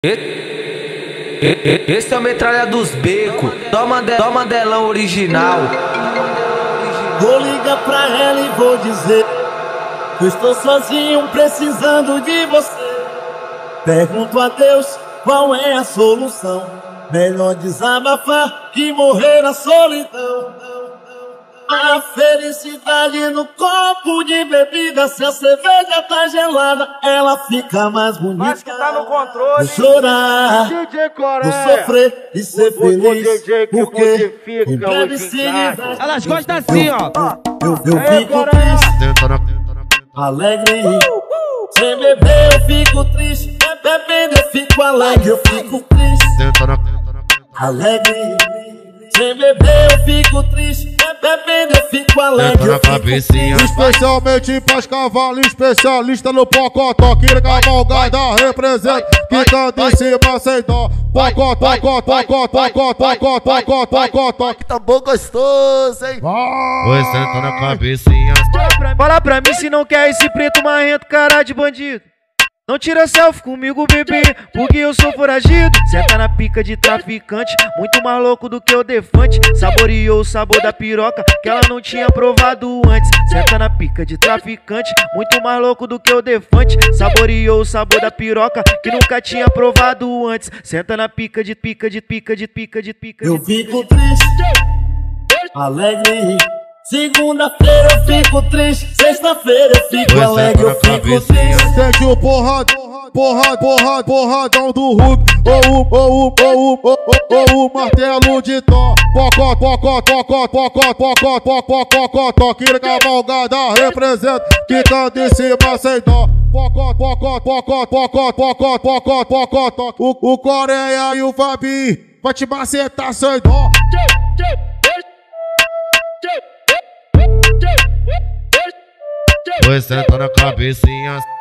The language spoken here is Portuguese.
Esse é o metralha dos becos, toma delão original. Vou ligar pra ela e vou dizer: eu estou sozinho precisando de você. Pergunto a Deus qual é a solução. Melhor desabafar que morrer na solidão. A felicidade no copo de bebida. Se a cerveja tá gelada, ela fica mais bonita. Mas que tá no controle. Vou chorar, vou sofrer e ser feliz, porque em breve se livrar. Elas gostam assim, ó. Eu fico triste, alegre. Sem beber eu fico triste, bebendo eu fico alegre. Eu fico triste, alegre. Sem beber eu fico triste, bebendo eu fico alegre. Eu fico especialmente pras cavalos, especialista no pocotó. Que cavalgada representa, que canta em cima sem dó. Pocotó, que tá bom gostoso, hein? Oi, senta na cabecinha. Fala pra mim se não quer esse preto marrento, cara de bandido. Não tira selfie comigo, bebê, porque eu sou foragido. Senta na pica de traficante, muito mais louco do que o Defante. Saboreou o sabor da piroca que ela não tinha provado antes. Senta na pica de traficante, muito mais louco do que o Defante. Saboreou o sabor da piroca que nunca tinha provado antes. Senta na pica de pica. Eu fico triste, alegre. Segunda-feira eu fico triste, sexta-feira eu fico alegre, eu fico triste. Sente o porradão do Hulk, ou o martelo de Thor. Pocotó, que cavalgada representa, que canta em cima sem dó. Pocotó, o Coreia e o Fabi vai te macetar sem dó. Oi, senta na cabecinha.